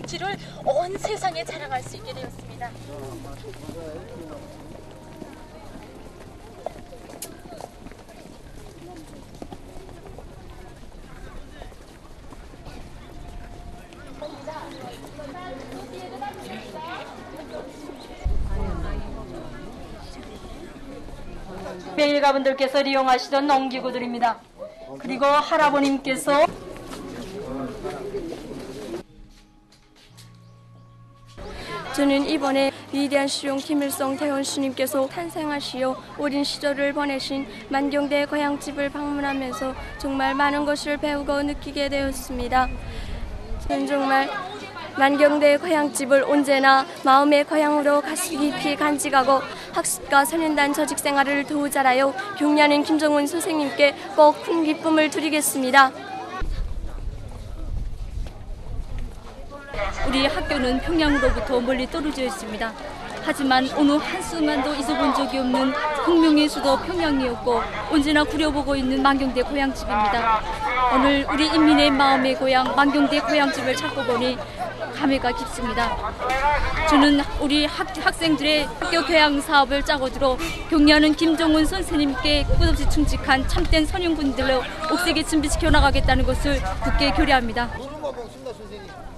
성취를 온 세상에 자랑할 수 있게 되었습니다. 일가분들께서 이용하시던 농기구들입니다. 그리고 할아버님께서 저는 이번에 위대한 수용 김일성 대원수님께서 탄생하시어 어린 시절을 보내신 만경대 고향집을 방문하면서 정말 많은 것을 배우고 느끼게 되었습니다. 저는 정말 만경대 고향집을 언제나 마음의 고향으로 가슴 깊이 간직하고 학습과 선연단 조직 생활을 더욱 잘하여 경례하는 김정은 선생님께 꼭 큰 기쁨을 드리겠습니다. 우리 학교는 평양으로부터 멀리 떨어져 있습니다. 하지만 어느 한순간도 잊어본 적이 없는 혁명의 수도 평양이었고 언제나 구려보고 있는 만경대 고향집입니다. 오늘 우리 인민의 마음의 고향 만경대 고향집을 찾고 보니 감회가 깊습니다. 저는 우리 학생들의 학교 교양 사업을 짜고 들어 경례하는 김정은 선생님께 끝없이 충직한 참된 선영군들로 옥색에 준비시켜 나가겠다는 것을 굳게 결의합니다.